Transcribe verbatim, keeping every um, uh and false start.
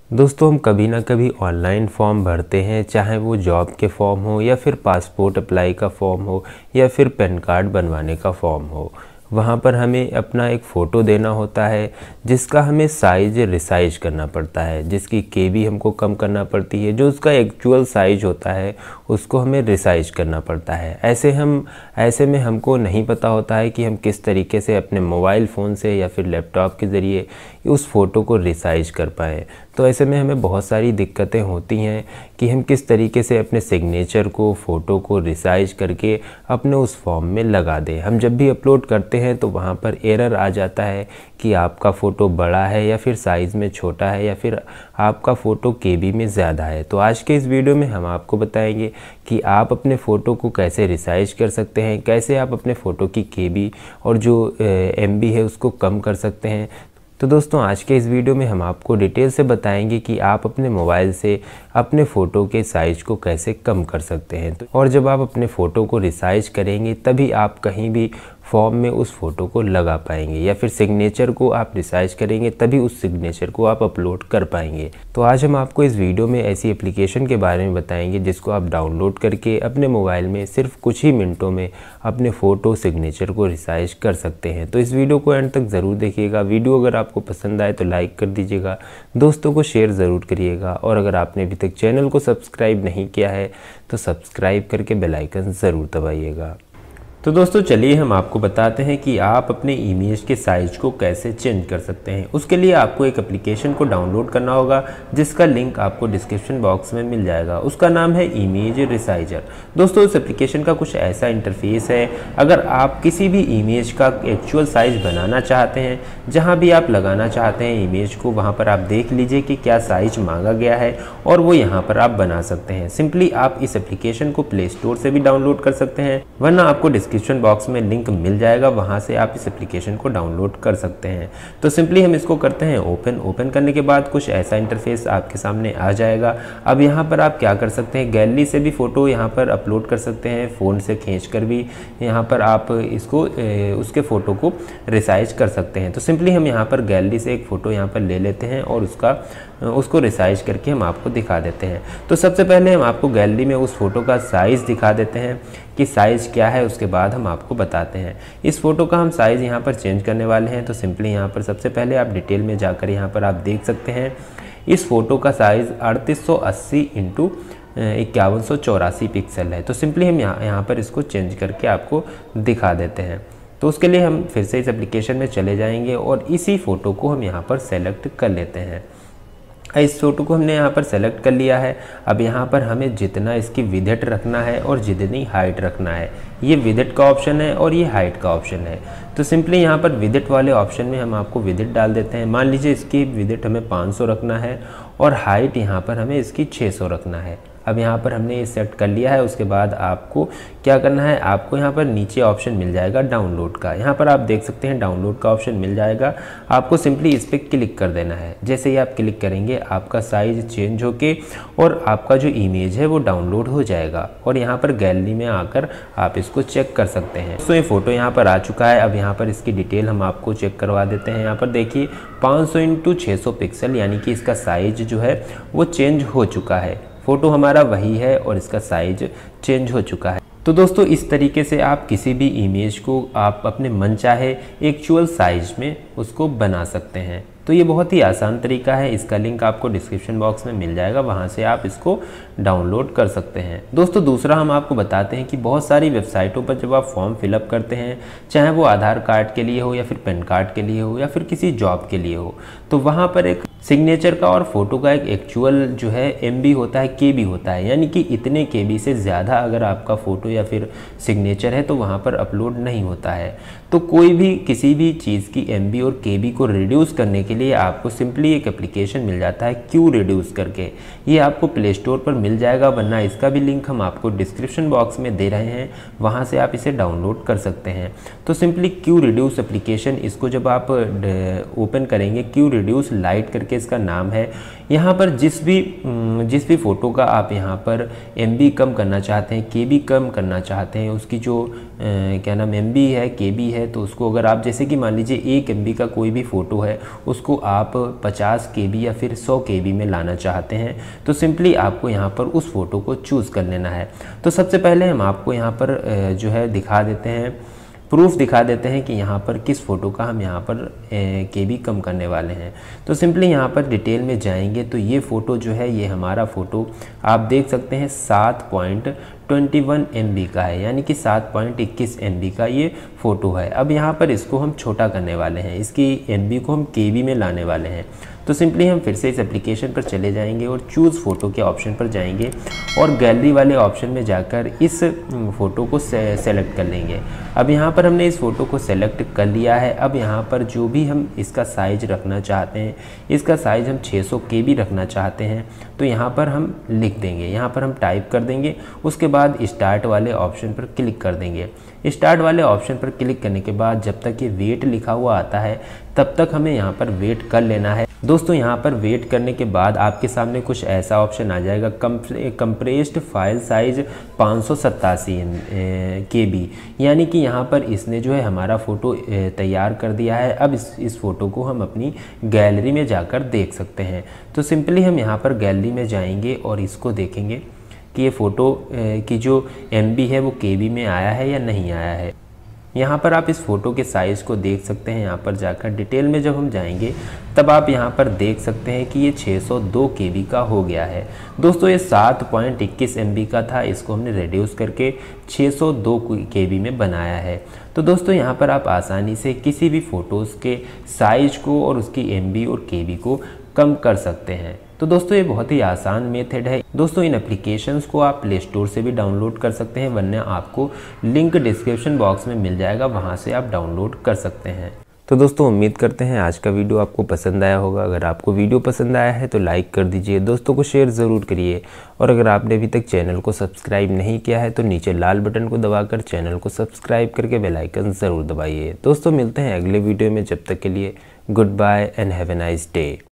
दोस्तों हम कभी ना कभी ऑनलाइन फॉर्म भरते हैं, चाहे वो जॉब के फॉर्म हो या फिर पासपोर्ट अप्लाई का फॉर्म हो या फिर पैन कार्ड बनवाने का फॉर्म हो। वहाँ पर हमें अपना एक फ़ोटो देना होता है जिसका हमें साइज़ रिसाइज करना पड़ता है, जिसकी केबी हमको कम करना पड़ती है, जो उसका एक्चुअल साइज होता है उसको हमें रिसाइज करना पड़ता है। ऐसे हम ऐसे में हमको नहीं पता होता है कि हम किस तरीके से अपने मोबाइल फ़ोन से या फिर लैपटॉप के ज़रिए उस फ़ोटो को रिसाइज कर पाएँ। तो ऐसे में हमें बहुत सारी दिक्कतें होती हैं कि हम किस तरीके से अपने सिग्नेचर को, फ़ोटो को रिसाइज करके अपने उस फॉर्म में लगा दें। हम जब भी अपलोड करते हैं तो वहाँ पर एरर आ जाता है कि आपका फ़ोटो बड़ा है या फिर साइज़ में छोटा है या फिर आपका फ़ोटो केबी में ज़्यादा है। तो आज के इस वीडियो में हम आपको बताएंगे कि आप अपने फ़ोटो को कैसे रिसाइज कर सकते हैं, कैसे आप अपने फ़ोटो की केबी और जो एम बी है उसको कम कर सकते हैं। तो दोस्तों आज के इस वीडियो में हम आपको डिटेल से बताएंगे कि आप अपने मोबाइल से अपने फ़ोटो के साइज़ को कैसे कम कर सकते हैं। तो और जब आप अपने फ़ोटो को रिसाइज करेंगे तभी आप कहीं भी फॉर्म में उस फ़ोटो को लगा पाएंगे, या फिर सिग्नेचर को आप रिसाइज करेंगे तभी उस सिग्नेचर को आप अपलोड कर पाएंगे। तो आज हम आपको इस वीडियो में ऐसी एप्लीकेशन के बारे में बताएंगे जिसको आप डाउनलोड करके अपने मोबाइल में सिर्फ कुछ ही मिनटों में अपने फ़ोटो सिग्नेचर को रिसाइज कर सकते हैं। तो इस वीडियो को एंड तक ज़रूर देखिएगा। वीडियो अगर आपको पसंद आए तो लाइक कर दीजिएगा, दोस्तों को शेयर ज़रूर करिएगा, और अगर आपने अभी तक चैनल को सब्सक्राइब नहीं किया है तो सब्सक्राइब करके बेल आइकन ज़रूर दबाइएगा। तो दोस्तों चलिए हम आपको बताते हैं कि आप अपने इमेज के साइज़ को कैसे चेंज कर सकते हैं। उसके लिए आपको एक एप्लीकेशन को डाउनलोड करना होगा जिसका लिंक आपको डिस्क्रिप्शन बॉक्स में मिल जाएगा। उसका नाम है इमेज रिसाइजर। दोस्तों इस एप्लीकेशन का कुछ ऐसा इंटरफेस है, अगर आप किसी भी इमेज का एक्चुअल साइज़ बनाना चाहते हैं, जहाँ भी आप लगाना चाहते हैं इमेज को, वहाँ पर आप देख लीजिए कि क्या साइज मांगा गया है और वो यहाँ पर आप बना सकते हैं। सिंपली आप इस एप्लीकेशन को प्ले स्टोर से भी डाउनलोड कर सकते हैं, वरना आपको डिस्क्रिप्शन बॉक्स में लिंक मिल जाएगा, वहां से आप इस एप्लीकेशन को डाउनलोड कर सकते हैं। तो सिंपली हम इसको करते हैं ओपन। ओपन करने के बाद कुछ ऐसा इंटरफेस आपके सामने आ जाएगा। अब यहाँ पर आप क्या कर सकते हैं, गैलरी से भी फ़ोटो यहाँ पर अपलोड कर सकते हैं, फ़ोन से खींचकर भी यहाँ पर आप इसको उसके फ़ोटो को रिसाइज कर सकते हैं। तो सिंपली हम यहाँ पर गैलरी से एक फ़ोटो यहाँ पर ले लेते हैं और उसका उसको रिसाइज करके हम आपको दिखा देते हैं। तो सबसे पहले हम आपको गैलरी में उस फ़ोटो का साइज़ दिखा देते हैं कि साइज़ क्या है, उसके बाद हम आपको बताते हैं। इस फ़ोटो का हम साइज़ यहाँ पर चेंज करने वाले हैं। तो सिंपली यहाँ पर सबसे पहले आप डिटेल में जाकर यहाँ पर आप देख सकते हैं इस फ़ोटो का साइज़ अड़तीस सौ अस्सी इंटू इक्यावन सौ चौरासी पिक्सल है। तो सिंपली हम यहाँ यहाँ पर इसको चेंज करके आपको दिखा देते हैं। तो उसके लिए हम फिर से इस एप्लीकेशन में चले जाएंगे और इसी फ़ोटो को हम यहाँ पर सेलेक्ट कर लेते हैं। इस फ़ोटो को हमने यहाँ पर सेलेक्ट कर लिया है। अब यहाँ पर हमें जितना इसकी विड्थ रखना है और जितनी हाइट रखना है, ये विड्थ का ऑप्शन है और ये हाइट का ऑप्शन है। तो सिंपली यहाँ पर विड्थ वाले ऑप्शन में हम आपको विड्थ डाल देते हैं। मान लीजिए इसकी विड्थ हमें पाँच सौ रखना है और हाइट यहाँ पर हमें इसकी छः सौ रखना है। अब यहाँ पर हमने ये सेट कर लिया है। उसके बाद आपको क्या करना है, आपको यहाँ पर नीचे ऑप्शन मिल जाएगा डाउनलोड का। यहाँ पर आप देख सकते हैं डाउनलोड का ऑप्शन मिल जाएगा। आपको सिंपली इस पर क्लिक कर देना है। जैसे ही आप क्लिक करेंगे आपका साइज़ चेंज होके और आपका जो इमेज है वो डाउनलोड हो जाएगा, और यहाँ पर गैलरी में आकर आप इसको चेक कर सकते हैं। तो ये फ़ोटो यहाँ पर आ चुका है। अब यहाँ पर इसकी डिटेल हम आपको चेक करवा देते हैं। यहाँ पर देखिए पाँच सौ इंटू छः सौ पिक्सल, यानी कि इसका साइज जो है वो चेंज हो चुका है। फ़ोटो हमारा वही है और इसका साइज चेंज हो चुका है। तो दोस्तों इस तरीके से आप किसी भी इमेज को आप अपने मन चाहे एक्चुअल साइज में उसको बना सकते हैं। तो ये बहुत ही आसान तरीका है। इसका लिंक आपको डिस्क्रिप्शन बॉक्स में मिल जाएगा, वहाँ से आप इसको डाउनलोड कर सकते हैं। दोस्तों दूसरा हम आपको बताते हैं कि बहुत सारी वेबसाइटों पर जब आप फॉर्म फिलअप करते हैं, चाहे वो आधार कार्ड के लिए हो या फिर पैन कार्ड के लिए हो या फिर किसी जॉब के लिए हो, तो वहाँ पर एक सिग्नेचर का और फोटो का एक एक्चुअल जो है एमबी होता है, केबी होता है, यानी कि इतने केबी से ज़्यादा अगर आपका फ़ोटो या फिर सिग्नेचर है तो वहाँ पर अपलोड नहीं होता है। तो कोई भी किसी भी चीज़ की एमबी और केबी को रिड्यूस करने के लिए आपको सिंपली एक एप्लीकेशन मिल जाता है क्यू रिड्यूस करके। ये आपको प्ले स्टोर पर मिल जाएगा, वरना इसका भी लिंक हम आपको डिस्क्रिप्शन बॉक्स में दे रहे हैं, वहाँ से आप इसे डाउनलोड कर सकते हैं। तो सिंपली क्यू रिड्यूस एप्लीकेशन, इसको जब आप ओपन करेंगे, क्यू रिड्यूस लाइट करके इसका नाम है। यहाँ पर जिस भी जिस भी फ़ोटो का आप यहाँ पर एमबी कम करना चाहते हैं, केबी कम करना चाहते हैं, उसकी जो आ, क्या नाम एमबी है, केबी है, तो उसको अगर आप जैसे कि मान लीजिए एक एमबी का कोई भी फ़ोटो है, उस उसको आप पचास के बी या फिर सौ के बी में लाना चाहते हैं तो सिंपली आपको यहाँ पर उस फ़ोटो को चूज़ कर लेना है। तो सबसे पहले हम आपको यहाँ पर जो है दिखा देते हैं, प्रूफ दिखा देते हैं कि यहाँ पर किस फ़ोटो का हम यहाँ पर के बी कम करने वाले हैं। तो सिंपली यहाँ पर डिटेल में जाएंगे तो ये फ़ोटो जो है ये हमारा फ़ोटो आप देख सकते हैं सात point twenty one M B का है, यानी कि सात पॉइंट इक्कीस एम बी का ये फ़ोटो है। अब यहाँ पर इसको हम छोटा करने वाले हैं, इसकी एम बी को हम के बी में लाने वाले हैं। तो सिंपली हम फिर से इस एप्लीकेशन पर चले जाएंगे और चूज़ फ़ोटो के ऑप्शन पर जाएंगे और गैलरी वाले ऑप्शन में जाकर इस फ़ोटो को से, सेलेक्ट कर लेंगे। अब यहाँ पर हमने इस फ़ोटो को सेलेक्ट कर लिया है। अब यहाँ पर जो भी हम इसका साइज़ रखना चाहते हैं, इसका साइज़ हम छह सौ के बी रखना चाहते हैं तो यहाँ पर हम लिख देंगे, यहाँ पर हम टाइप कर देंगे। उसके बाद स्टार्ट वाले ऑप्शन पर क्लिक कर देंगे। स्टार्ट वाले ऑप्शन पर क्लिक करने के बाद जब तक ये वेट लिखा हुआ आता है तब तक हमें यहाँ पर वेट कर लेना है। दोस्तों यहाँ पर वेट करने के बाद आपके सामने कुछ ऐसा ऑप्शन आ जाएगा, कंप्रेस्ड फाइल साइज पाँच सौ सत्तासी के बी, यानी कि यहाँ पर इसने जो है हमारा फ़ोटो तैयार कर दिया है। अब इस इस फ़ोटो को हम अपनी गैलरी में जाकर देख सकते हैं। तो सिंपली हम यहाँ पर गैलरी में जाएंगे और इसको देखेंगे कि ये फ़ोटो की जो एम बी है वो के बी में आया है या नहीं आया है। यहाँ पर आप इस फ़ोटो के साइज़ को देख सकते हैं। यहाँ पर जाकर डिटेल में जब हम जाएंगे तब आप यहाँ पर देख सकते हैं कि ये छह सौ दो के बी का हो गया है। दोस्तों ये सात पॉइंट इक्कीस एम बी का था, इसको हमने रिड्यूस करके छह सौ दो के बी में बनाया है। तो दोस्तों यहाँ पर आप आसानी से किसी भी फ़ोटोज़ के साइज़ को और उसकी एम बी और के बी को कम कर सकते हैं। तो दोस्तों ये बहुत ही आसान मेथड है। दोस्तों इन एप्लीकेशंस को आप प्ले स्टोर से भी डाउनलोड कर सकते हैं, वरना आपको लिंक डिस्क्रिप्शन बॉक्स में मिल जाएगा, वहां से आप डाउनलोड कर सकते हैं। तो दोस्तों उम्मीद करते हैं आज का वीडियो आपको पसंद आया होगा। अगर आपको वीडियो पसंद आया है तो लाइक कर दीजिए, दोस्तों को शेयर ज़रूर करिए और अगर आपने अभी तक चैनल को सब्सक्राइब नहीं किया है तो नीचे लाल बटन को दबाकर चैनल को सब्सक्राइब करके बेल आइकन ज़रूर दबाइए। दोस्तों मिलते हैं अगले वीडियो में, जब तक के लिए goodbye and have a nice day.